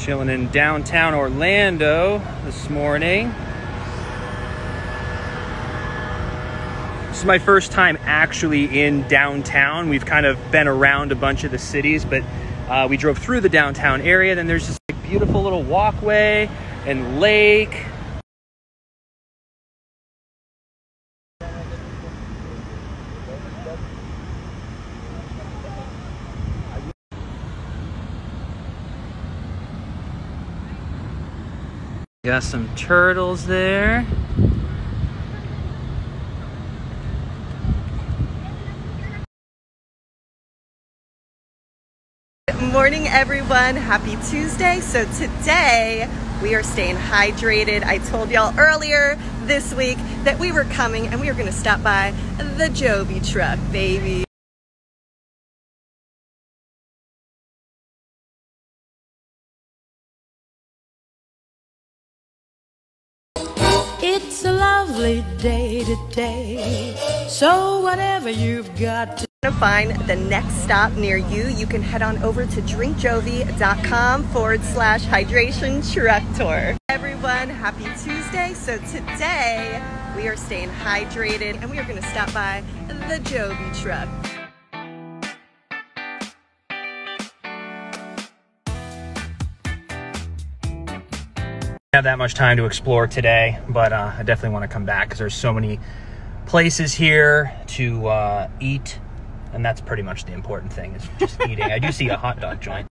Chilling in downtown Orlando this morning. This is my first time actually in downtown. We've kind of been around a bunch of the cities, but we drove through the downtown area. Then there's this like, beautiful little walkway and lake. Got some turtles there. Good morning, everyone. Happy Tuesday. So today we are staying hydrated. I told y'all earlier this week that we were coming and we were going to stop by the Joby truck, baby. It's a lovely day today, so whatever you've got to find the next stop near you, you can head on over to drinkjovi.com/hydration truck tour. Everyone, happy Tuesday. So today we are staying hydrated and we are going to stop by the Joby truck. Have that much time to explore today, but I definitely want to come back because there's so many places here to eat, and that's pretty much the important thing is just eating. I do see a hot dog joint.